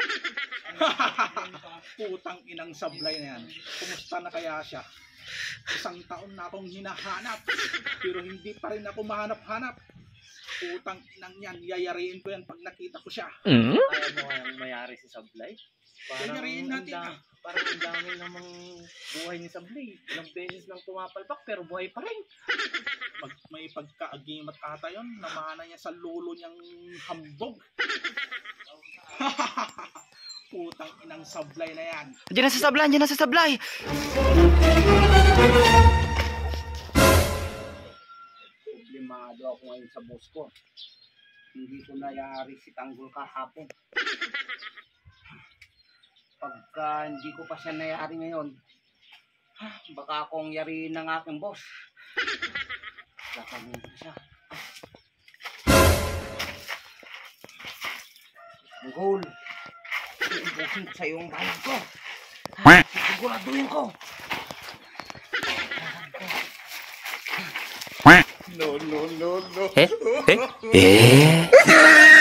Putang inang sablay na yan. Kumusta na kaya siya? 1 taon na akong hinahanap, pero hindi pa rin ako mahanap-hanap. Putang inang yan, yayariin ko yan pag nakita ko siya. Kaya mo kayang mayari si Sablay? Yayariin natin na. Parang ang dami namang buhay ni Sablay. Ilang beses lang pumapalpak pero buhay pa rin. May pagkaagimat ata yun, namana niya sa lulo niyang hambog. Putang inang sablay na yan. Diyan na sa sablay, diyan na sa sablay. Problemado ako ngayon sa boss ko. Hindi ko nayari si Tanggol kahapon. Pagka hindi ko pa siya nayari ngayon, baka akong yariin ng aking boss. Lakanin ko siya. Tanggol, iubusin ko sa iyo ang bayan ko. Siguraduhin ko. Eh?